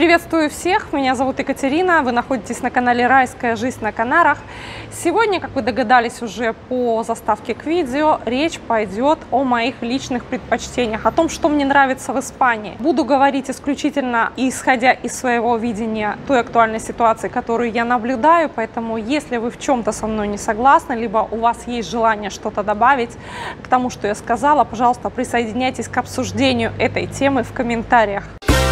Приветствую всех, меня зовут Екатерина, вы находитесь на канале «Райская жизнь на Канарах». Сегодня, как вы догадались уже по заставке к видео, речь пойдет о моих личных предпочтениях, о том, что мне нравится в Испании. Буду говорить исключительно исходя из своего видения той актуальной ситуации, которую я наблюдаю, поэтому если вы в чем-то со мной не согласны, либо у вас есть желание что-то добавить к тому, что я сказала, пожалуйста, присоединяйтесь к обсуждению этой темы в комментариях.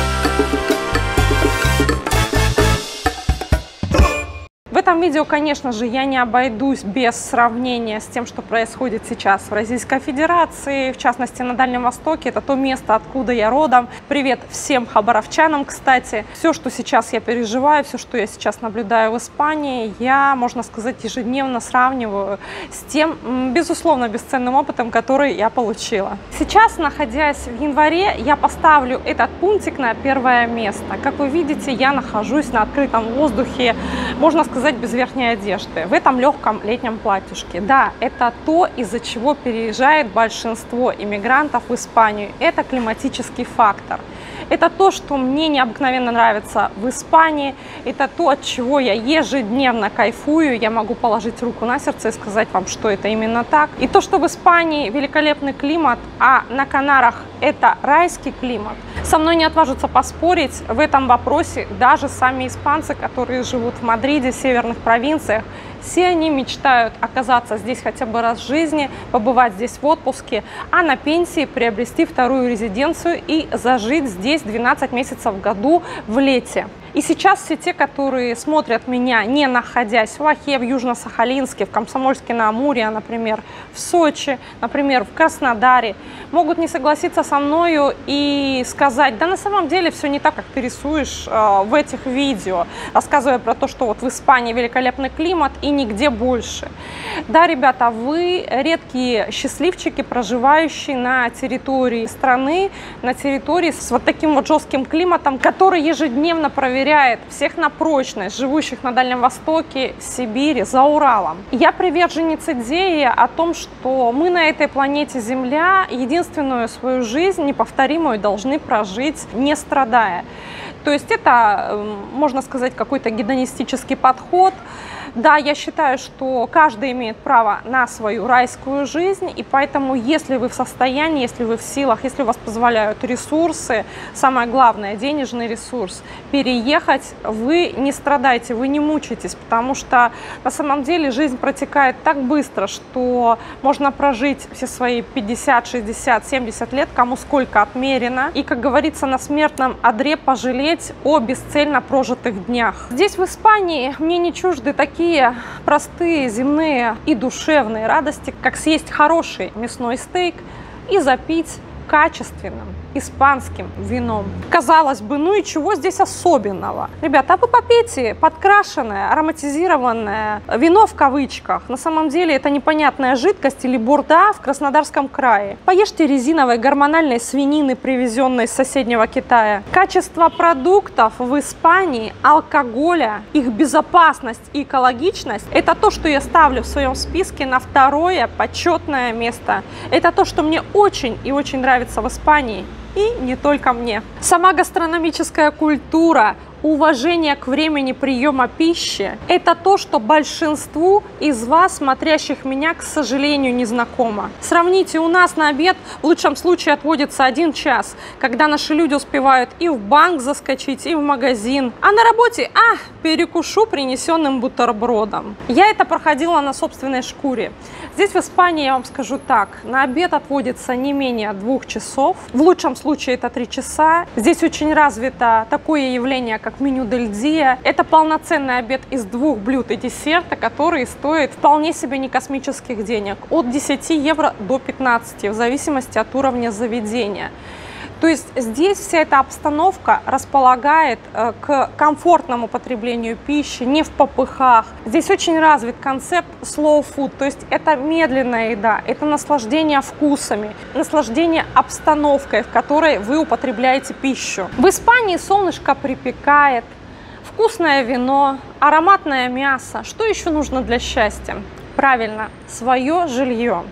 В этом видео, конечно же, я не обойдусь без сравнения с тем, что происходит сейчас в Российской Федерации, в частности, на Дальнем Востоке. Это то место, откуда я родом. Привет всем хабаровчанам, кстати. Все, что сейчас я переживаю, все, что я сейчас наблюдаю в Испании, я, можно сказать, ежедневно сравниваю с тем, безусловно, бесценным опытом, который я получила. Сейчас, находясь в январе, я поставлю этот пунктик на первое место. Как вы видите, я нахожусь на открытом воздухе, можно сказать, без верхней одежды, в этом легком летнем платьишке. Да, это то, из-за чего переезжает большинство иммигрантов в Испанию. Это климатический фактор. Это то, что мне необыкновенно нравится в Испании. Это то, от чего я ежедневно кайфую. Я могу положить руку на сердце и сказать вам, что это именно так. И то, что в Испании великолепный климат, а на Канарах это райский климат, со мной не отважатся поспорить в этом вопросе даже сами испанцы, которые живут в Мадриде, в северных провинциях. Все они мечтают оказаться здесь хотя бы раз в жизни, побывать здесь в отпуске, а на пенсии приобрести вторую резиденцию и зажить здесь 12 месяцев в году в лете. И сейчас все те, которые смотрят меня, не находясь в Охе, в Южно-Сахалинске, в Комсомольске-на-Амуре, например, в Сочи, например, в Краснодаре, могут не согласиться со мною и сказать: да на самом деле все не так, как ты рисуешь в этих видео, рассказывая про то, что вот в Испании великолепный климат и нигде больше. Да, ребята, вы редкие счастливчики, проживающие на территории страны, на территории с вот таким вот жестким климатом, который ежедневно проверяет всех на прочность, живущих на Дальнем Востоке, в Сибири, за Уралом. Я приверженец идеи о том, что мы на этой планете Земля единственную свою жизнь неповторимую должны прожить, не страдая. То есть это, можно сказать, какой-то гедонистический подход. Да, я считаю, что каждый имеет право на свою райскую жизнь, и поэтому, если вы в состоянии, если вы в силах, если у вас позволяют ресурсы, самое главное, денежный ресурс, переехать, вы не страдаете, вы не мучаетесь, потому что на самом деле жизнь протекает так быстро, что можно прожить все свои 50, 60, 70 лет, кому сколько отмерено, и, как говорится, на смертном одре пожалеть о бесцельно прожитых днях. Здесь, в Испании, мне не чужды такие простые земные и душевные радости, как съесть хороший мясной стейк и запить качественным испанским вином. Казалось бы, ну и чего здесь особенного? Ребята, а вы попейте подкрашенное, ароматизированное вино в кавычках. На самом деле это непонятная жидкость или бурда в Краснодарском крае. Поешьте резиновой гормональной свинины, привезенной с соседнего Китая. Качество продуктов в Испании, алкоголя, их безопасность и экологичность – это то, что я ставлю в своем списке на второе почетное место. Это то, что мне очень и очень нравится в Испании. И не только мне. Сама гастрономическая культура, уважение к времени приема пищи – это то, что большинству из вас, смотрящих меня, к сожалению, не знакомо. Сравните, у нас на обед в лучшем случае отводится 1 час, когда наши люди успевают и в банк заскочить, и в магазин. А на работе перекушу принесенным бутербродом. Я это проходила на собственной шкуре. Здесь, в Испании, я вам скажу так, на обед отводится не менее 2 часов. В лучшем случае это 3 часа. Здесь очень развито такое явление, как меню дель диа. Это полноценный обед из 2 блюд и десерта, который стоит вполне себе не космических денег. От 10 евро до 15, в зависимости от уровня заведения. То есть здесь вся эта обстановка располагает к комфортному потреблению пищи, не в попыхах. Здесь очень развит концепт slow food, то есть это медленная еда, это наслаждение вкусами, наслаждение обстановкой, в которой вы употребляете пищу. В Испании солнышко припекает, вкусное вино, ароматное мясо. Что еще нужно для счастья? Правильно, свое жилье.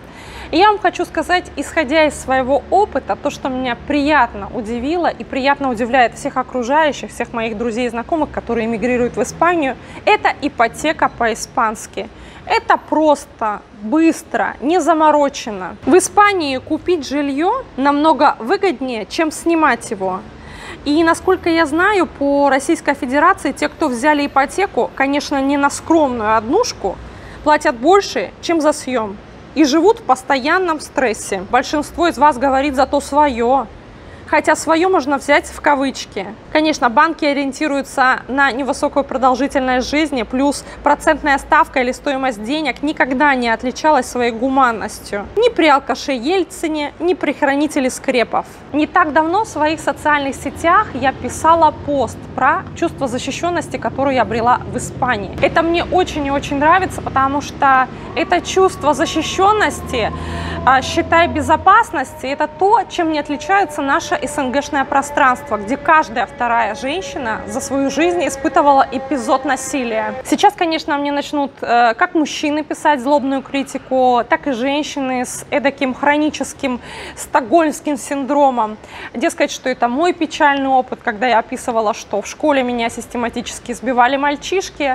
И я вам хочу сказать, исходя из своего опыта, то, что меня приятно удивило и приятно удивляет всех окружающих, всех моих друзей и знакомых, которые эмигрируют в Испанию, это ипотека по-испански. Это просто, быстро, не заморочено. В Испании купить жилье намного выгоднее, чем снимать его. И насколько я знаю, по Российской Федерации те, кто взяли ипотеку, конечно, не на скромную однушку, платят больше, чем за съем. И живут в постоянном стрессе. Большинство из вас говорит зато свое. Хотя свое можно взять в кавычки. Конечно, банки ориентируются на невысокую продолжительность жизни, плюс процентная ставка или стоимость денег никогда не отличалась своей гуманностью. Ни при алкаше Ельцине, ни при хранителе скрепов. Не так давно в своих социальных сетях я писала пост про чувство защищенности, которое я обрела в Испании. Это мне очень и очень нравится, потому что это чувство защищенности, считай, безопасности, это то, чем не отличаются наши СНГшное пространство, где каждая вторая женщина за свою жизнь испытывала эпизод насилия. Сейчас, конечно, мне начнут как мужчины писать злобную критику, так и женщины с эдаким хроническим стокгольмским синдромом. Дескать, что это мой печальный опыт, когда я описывала, что в школе меня систематически избивали мальчишки,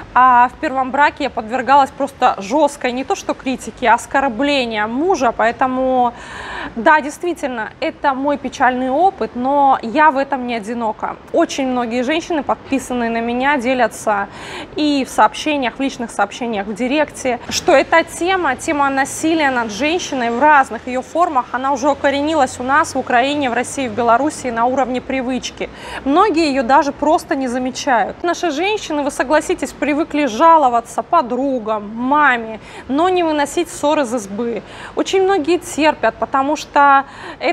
а в первом браке я подвергалась просто жесткой не то что критике, а оскорбления мужа. Поэтому, да, действительно, это мой печальный опыт, но я в этом не одинока. Очень многие женщины, подписанные на меня, делятся и в сообщениях, в личных сообщениях в директе, что эта тема насилия над женщиной в разных ее формах, она уже укоренилась у нас в Украине, в России, в Беларуси на уровне привычки. Многие ее даже просто не замечают. Наши женщины, вы согласитесь, привыкли жаловаться подругам, маме, но не выносить ссор из избы. Очень многие терпят, потому что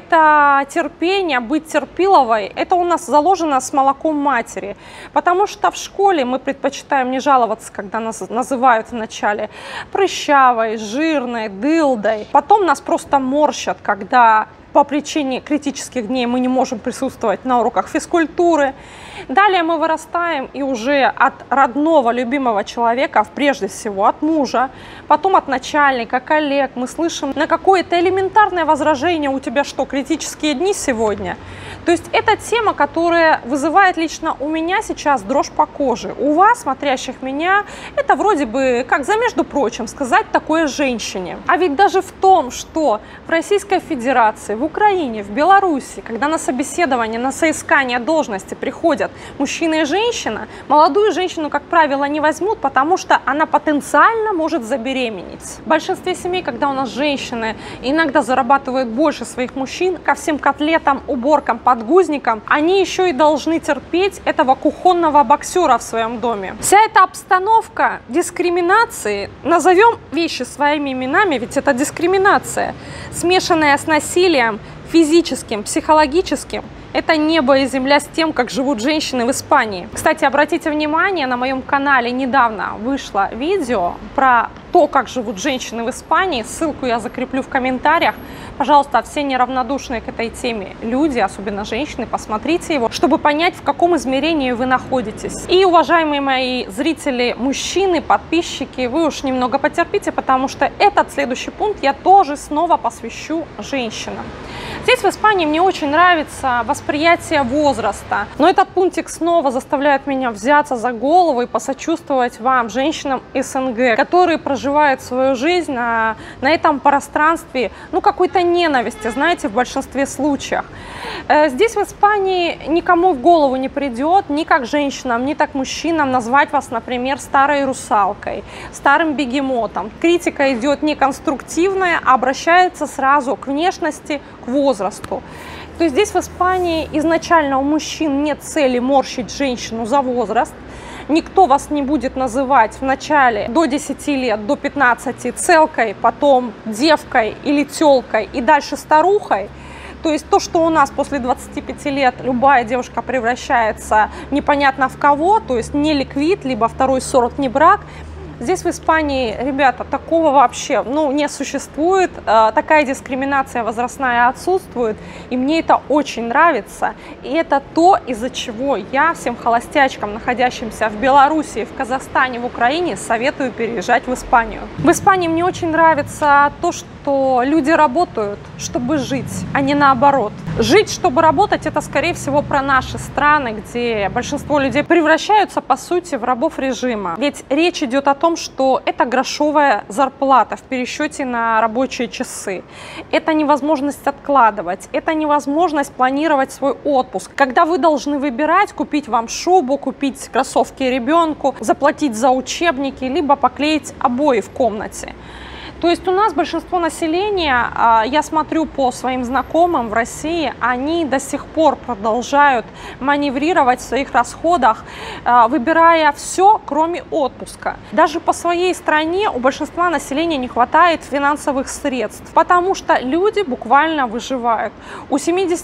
это терпение, быть терпиловой, это у нас заложено с молоком матери. Потому что в школе мы предпочитаем не жаловаться, когда нас называют вначале прыщавой, жирной, дылдой. Потом нас просто морщат, когда по причине критических дней мы не можем присутствовать на уроках физкультуры. Далее мы вырастаем и уже от родного, любимого человека, прежде всего от мужа, потом от начальника, коллег, мы слышим на какое-то элементарное возражение: у тебя что, критические дни сегодня? То есть это тема, которая вызывает лично у меня сейчас дрожь по коже. У вас, смотрящих меня, это вроде бы, как за между прочим, сказать такое женщине. А ведь даже в том, что в Российской Федерации, в Украине, в Беларуси, когда на собеседование, на соискание должности приходят мужчина и женщина, молодую женщину, как правило, не возьмут, потому что она потенциально может забеременеть. В большинстве семей, когда у нас женщины иногда зарабатывают больше своих мужчин, ко всем котлетам, уборкам, подгузникам, они еще и должны терпеть этого кухонного боксера в своем доме. Вся эта обстановка дискриминации, назовем вещи своими именами, ведь это дискриминация, смешанная с насилием физическим, психологическим, это небо и земля с тем, как живут женщины в Испании. Кстати, обратите внимание, на моем канале недавно вышло видео про то, как живут женщины в Испании. Ссылку я закреплю в комментариях. Пожалуйста, все неравнодушные к этой теме люди, особенно женщины, посмотрите его, чтобы понять, в каком измерении вы находитесь. И, уважаемые мои зрители, мужчины, подписчики, вы уж немного потерпите, потому что этот следующий пункт я тоже снова посвящу женщинам. Здесь в Испании мне очень нравится восприятие возраста, но этот пунктик снова заставляет меня взяться за голову и посочувствовать вам, женщинам СНГ, которые проживают свою жизнь на этом пространстве, ну, какой-то ненависти, знаете, в большинстве случаев. Здесь в Испании никому в голову не придет, ни как женщинам, ни как мужчинам назвать вас, например, старой русалкой, старым бегемотом. Критика идет не конструктивная, а обращается сразу к внешности, к возрасту. То есть здесь в Испании изначально у мужчин нет цели морщить женщину за возраст. Никто вас не будет называть в начале до 10 лет, до 15 целкой, потом девкой или телкой и дальше старухой. То есть то, что у нас после 25 лет любая девушка превращается непонятно в кого, то есть не ликвид, либо второй сорт, не брак, Здесь в Испании, ребята, такого вообще, не существует. Такая дискриминация возрастная отсутствует. И мне это очень нравится. И это то, из-за чего я всем холостячкам, находящимся в Беларуси, в Казахстане, в Украине, советую переезжать в Испанию. В Испании мне очень нравится то, что люди работают, чтобы жить, а не наоборот. Жить, чтобы работать, это, скорее всего, про наши страны, где большинство людей превращаются, по сути, в рабов режима. Ведь речь идет о том, что это грошовая зарплата в пересчете на рабочие часы. Это невозможность откладывать, это невозможность планировать свой отпуск. Когда вы должны выбирать, купить вам шубу, купить кроссовки ребенку, заплатить за учебники, либо поклеить обои в комнате. То есть у нас большинство населения, я смотрю по своим знакомым в России, они до сих пор продолжают маневрировать в своих расходах, выбирая все, кроме отпуска. Даже по своей стране у большинства населения не хватает финансовых средств, потому что люди буквально выживают. У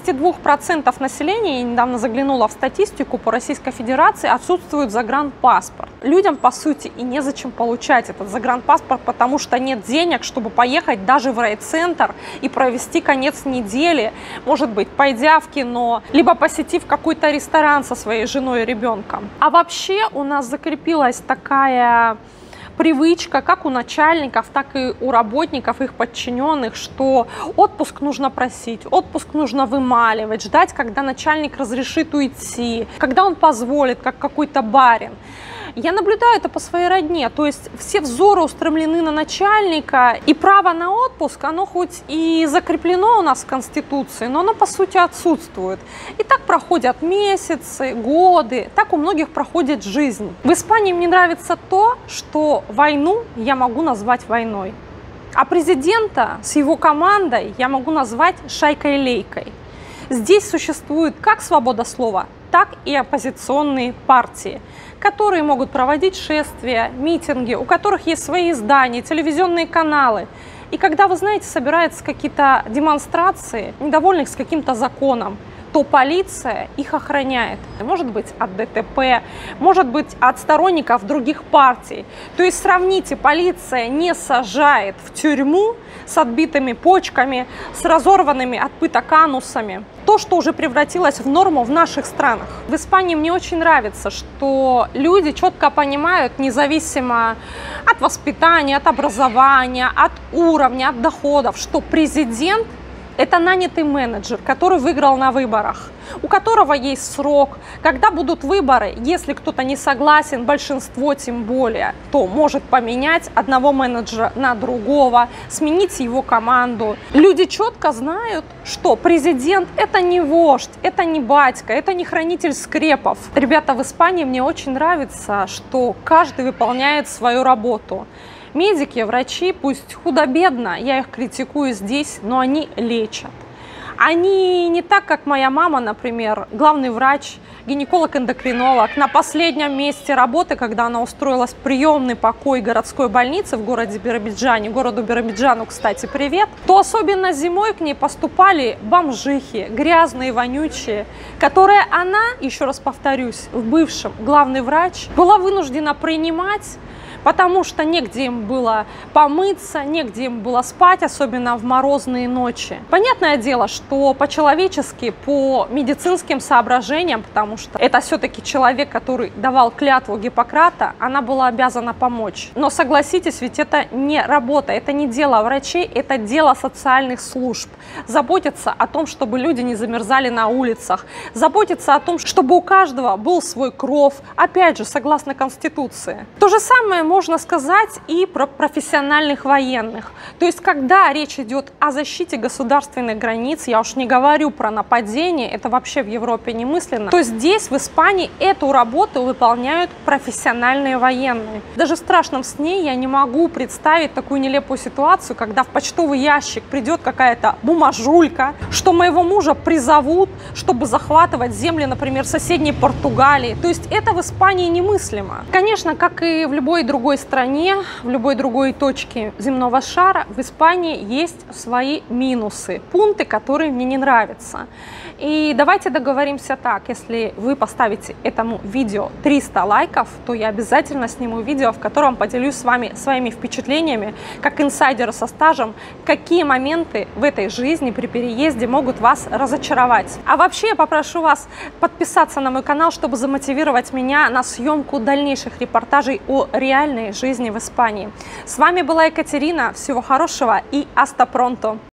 72% населения, я недавно заглянула в статистику по Российской Федерации, отсутствует загранпаспорт. Людям, по сути, и незачем получать этот загранпаспорт, потому что нет денег, чтобы поехать даже в райцентр и провести конец недели, может быть, пойдя в кино, либо посетив какой-то ресторан со своей женой и ребенком. А вообще у нас закрепилась такая привычка, как у начальников, так и у работников, их подчиненных, что отпуск нужно просить, отпуск нужно вымаливать, ждать, когда начальник разрешит уйти, когда он позволит, как какой-то барин. Я наблюдаю это по своей родне, то есть все взоры устремлены на начальника, и право на отпуск, оно хоть и закреплено у нас в Конституции, но оно по сути отсутствует. И так проходят месяцы, годы, так у многих проходит жизнь. В Испании мне нравится то, что войну я могу назвать войной, а президента с его командой я могу назвать шайкой-лейкой. Здесь существует как свобода слова, так и оппозиционные партии, которые могут проводить шествия, митинги, у которых есть свои издания, телевизионные каналы. И когда, вы знаете, собираются какие-то демонстрации, недовольных с каким-то законом, то полиция их охраняет. Может быть, от ДТП, может быть, от сторонников других партий. То есть сравните, полиция не сажает в тюрьму с отбитыми почками, с разорванными от пыток анусами. То, что уже превратилось в норму в наших странах. В Испании мне очень нравится, что люди четко понимают, независимо от воспитания, от образования, от уровня, от доходов, что президент – это нанятый менеджер, который выиграл на выборах, у которого есть срок. Когда будут выборы, если кто-то не согласен, большинство тем более, то может поменять одного менеджера на другого, сменить его команду. Люди четко знают, что президент – это не вождь, это не батька, это не хранитель скрепов. Ребята, в Испании мне очень нравится, что каждый выполняет свою работу. Медики, врачи, пусть худо-бедно, я их критикую здесь, но они лечат. Они не так, как моя мама, например, главный врач, гинеколог-эндокринолог, на последнем месте работы, когда она устроилась в приемный покой городской больницы в городе Биробиджане, городу Биробиджану, кстати, привет, то особенно зимой к ней поступали бомжихи, грязные, вонючие, которые она, еще раз повторюсь, в бывшем главный врач, была вынуждена принимать, потому что негде им было помыться, негде им было спать, особенно в морозные ночи. Понятное дело, что по-человечески, по медицинским соображениям, потому что это все-таки человек, который давал клятву Гиппократа, она была обязана помочь. Но согласитесь, ведь это не работа, это не дело врачей, это дело социальных служб. Заботиться о том, чтобы люди не замерзали на улицах, заботиться о том, чтобы у каждого был свой кров, опять же, согласно Конституции. То же самое можно сказать и про профессиональных военных. То есть, когда речь идет о защите государственных границ, я уж не говорю про нападение, это вообще в Европе немыслимо, то здесь, в Испании, эту работу выполняют профессиональные военные. Даже в страшном сне я не могу представить такую нелепую ситуацию, когда в почтовый ящик придет какая-то бумажулька, что моего мужа призовут, чтобы захватывать земли, например, соседней Португалии. То есть это в Испании немыслимо. Конечно, как и в любой другой другой стране, в любой другой точке земного шара, в Испании есть свои минусы, пункты, которые мне не нравятся. И давайте договоримся так, если вы поставите этому видео 300 лайков, то я обязательно сниму видео, в котором поделюсь с вами своими впечатлениями, как инсайдера со стажем, какие моменты в этой жизни при переезде могут вас разочаровать. А вообще я попрошу вас подписаться на мой канал, чтобы замотивировать меня на съемку дальнейших репортажей о реальной жизни в Испании. С вами была Екатерина, всего хорошего и аста пронто!